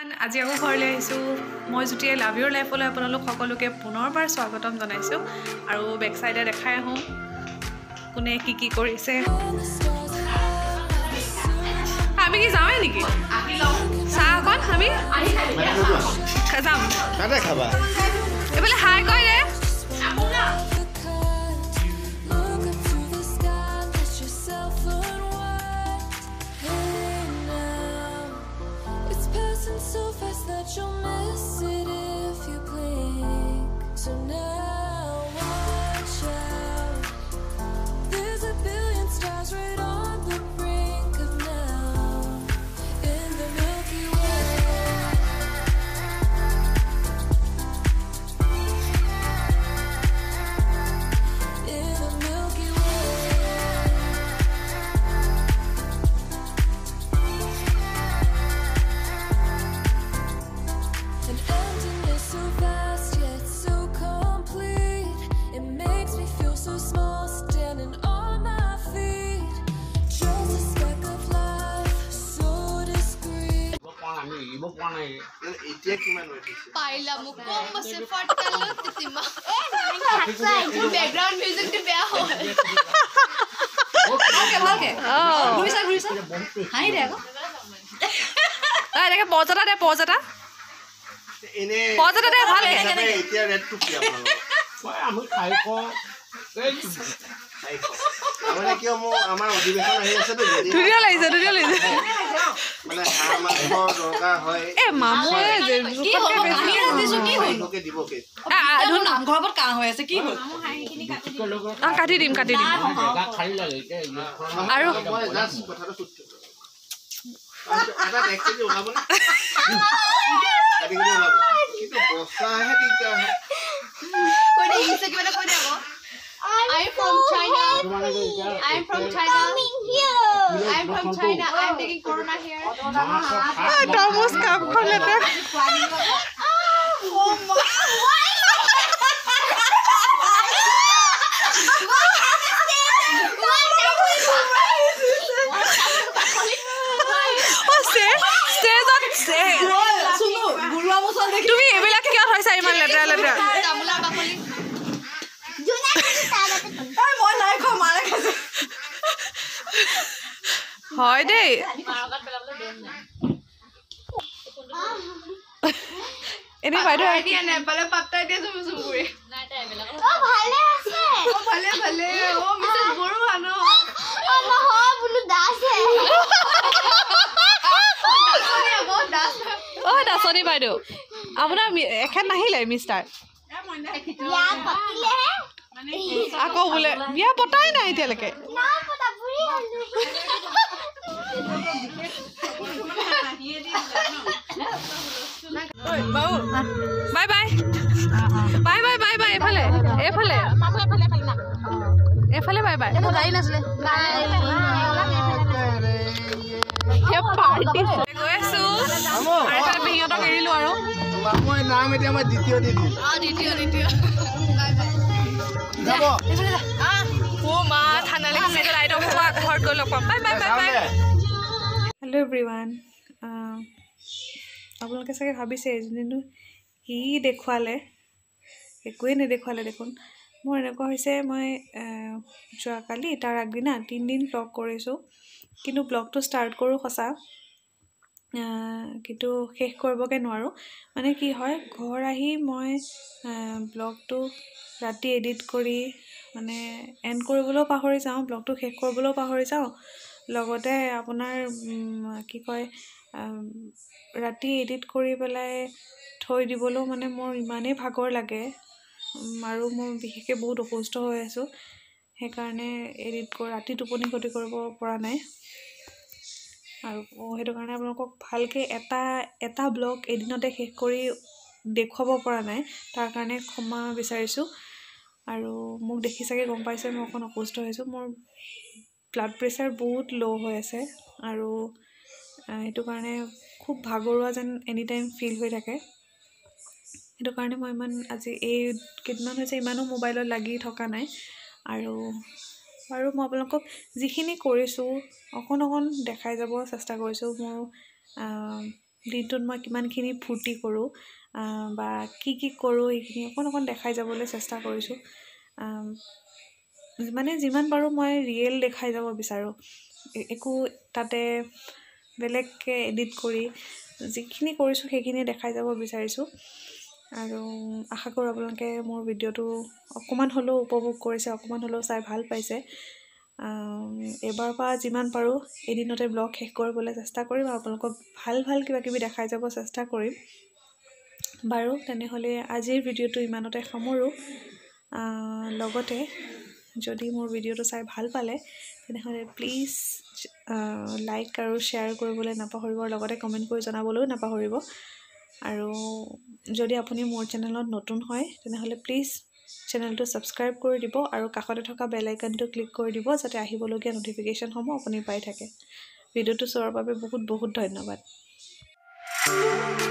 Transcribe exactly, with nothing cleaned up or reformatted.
আজি আকৌ ঘৰলৈ আহিছোঁ মই জুতিয়ে লাভ ইউৰ লাইফলৈ আপোনালোক সকলোকে পুনৰবাৰ স্বাগতম জনাইছোঁ আৰু বেক সাইডে দেখাই আহোঁ কোনে কি কি কৰিছে আমি কি যাওঁৱে নেকি চাহ অকণ আমি যাম কাটে খাবা এইফালে হাই কয় ৰে so fast that you'll miss it if you blink. So now watch out. There's a billion stars right on the brink of now in the Milky Way. In the Milky Way. An emptiness so vast yet so complete. It makes me feel so small standing on my feet. Just a speck of life, so discreet. Paila mo kung support ka lo titima. Eh, background music to be ho. ভালকে ভালকে ঘুৰিছা ঘুৰিছা হাঁহি দে আকৌ এই দেখে pause এটা দে pause এটা এনে pause এটা দে ভালে এতিয়া ৰেড টু কি আপোনালোক মই আমি খাই ক এই মানে কিয় মোৰ আমাৰ অধিবেশন আহি আছে তো যদি ধুনীয়া লাগিছে ধুনীয়া লাগিছে মানে হাঁহ মাংস দৰকাৰ হয় এ মামুৱে যে কি হ'ব কাহি দিছো কি হ'ল লোকে দিবকে ধুন নামঘৰৰ ওপৰত কাহ হৈ আছে কি হ'ল আ কাটি দিম কাটি দিম জাগা খাই লাগে কে আৰু মই জাস্ট কথাটো সুধিছো এটা দেখি ওলাব না কাটি কৰি ওলাব কিন্তু বসাহে দিগদাৰ হয় কৈ দে ইনছে কিবা এটা কৈ দে আকৌ I'm from China. I'm from China. I'm from China. I'm taking corona here. তমুস কাপ খলেতে Oh my. তুমি এইবিলাক কিয় থৈছা ইমান লেতেৰা লেতেৰা তামুলা বাকলি হয় দেই এনে বাইদেউ দিয়া নেপালে পাত্তা দিয়া তুমি চুমুৰি নাই তাই বেলেগ Oh, ভালে আছে ও ভালে ভালে ও মিসেস বড়ুয়া ন ও নহয় বুলু দাসে দাসনি আকৌ দাস অ দাসনি বাইদেউ আপোনাৰ এখান নাহিলে মিষ্টাৰ ইয়া পতিলে আকৌ বোলে বিয়া পতাই নাই এতিয়ালৈকে না পতা বুঢ়ী হলো bye bye bye bye bye bye এফালে এফালে এফালে বাই বাই গাড়ী নাছিলে গৈ আছো আৰু এফালে পেহিহঁতক এৰিলো আৰু মই নাম এতিয়া মই দ্বিতীয় দি দিম অ দ্বিতীয় দ্বিতীয় যাব ও মা ঠাণ্ডা লাগিছে লাইটৰ পোৱা ঘৰত গৈ লগ পাম bye bye bye bye hello' everyone আপোনালোকে চাগে ভাবিছে এজনীনো কি দেখুৱালে একোৱেই নেদেখুৱালে দেখোন মোৰ এনেকুৱা হৈছে মই যোৱাকালি তাৰ আগদিনা তিনিদিন ব্লগ কৰিছোঁ কিন্তু ব্লগটো ষ্টাৰ্ট কৰোঁ সঁচা কিন্তু শেষ কৰিবগৈ নোৱাৰোঁ মানে কি হয় ঘৰ আহি মই ব্লগটো ৰাতি এডিট কৰি মানে এণ্ড কৰিবলৈও পাহৰি যাওঁ ব্লগটো শেষ কৰিবলৈও পাহৰি যাওঁ লগতে আপোনাৰ কি কয় ৰাতি এডিট কৰি পেলাই থৈ দিবলৈও মানে মোৰ ইমানেই ভাগৰ লাগে আৰু মই বিশেষকৈ বহুত অসুস্থ হৈ আছোঁ সেইকাৰণে এডিট কৰি ৰাতি টোপনি ক্ষতি কৰিব পৰা নাই আৰু সেইটো কাৰণে আপোনালোকক ভালকৈ এটা এটা ব্লগ এদিনতে শেষ কৰি দেখুৱাব পৰা নাই তাৰ কাৰণে ক্ষমা বিচাৰিছোঁ আৰু মোক দেখি চাগে গম পাইছে মই অকণ অসুস্থ হৈছোঁ মোৰ ব্লাড প্ৰেছাৰ বহুত ল' হৈ আছে আৰু সেইটো কাৰণে খুব ভাগৰুৱা যেন এনি টাইম ফিল হৈ থাকে সেইটো কাৰণে মই ইমান আজি এই কেইদিনমান হৈছে ইমানো মোবাইলত লাগি থকা নাই আৰু আৰু মই আপোনালোকক যিখিনি কৰিছোঁ অকণ অকণ দেখাই যাব চেষ্টা কৰিছোঁ মোৰ দিনটোত মই কিমানখিনি ফূৰ্তি কৰোঁ বা কি কি কৰোঁ সেইখিনি অকণ অকণ দেখাই যাবলৈ চেষ্টা কৰিছোঁ। মানে যিমান পাৰোঁ মই ৰিয়েল দেখাই যাব বিচাৰোঁ, একো তাতে বেলেগকৈ এডিট কৰি যিখিনি কৰিছোঁ সেইখিনি দেখাই যাব বিচাৰিছোঁ। আৰু আশা কৰোঁ আপোনালোকে মোৰ ভিডিঅ'টো অকণমান হ'লেও উপভোগ কৰিছে, অকণমান হ'লেও চাই ভাল পাইছে। এইবাৰৰ পৰা যিমান পাৰোঁ এদিনতে ব্লগ শেষ কৰিবলৈ চেষ্টা কৰিম আৰু আপোনালোকক ভাল ভাল কিবা কিবি দেখাই যাব চেষ্টা কৰিম। বাৰু তেনেহ'লে আজিৰ ভিডিঅ'টো ইমানতে সামৰোঁ। লগতে যদি মোৰ ভিডিঅ'টো চাই ভাল পালে তেনেহ'লে প্লিজ লাইক আৰু শ্বেয়াৰ কৰিবলৈ নাপাহৰিব, লগতে কমেণ্ট কৰি জনাবলৈও নাপাহৰিব। আৰু যদি আপুনি মোৰ চেনেলত নতুন হয় তেনেহ'লে প্লিজ চেনেলটো ছাবস্ক্ৰাইব কৰি দিব আৰু কাষতে থকা বেল আইকনটো ক্লিক কৰি দিব যাতে আহিবলগীয়া ন'টিফিকেশ্যনসমূহ আপুনি পাই থাকে। ভিডিঅ'টো চোৱাৰ বাবে বহুত বহুত ধন্যবাদ।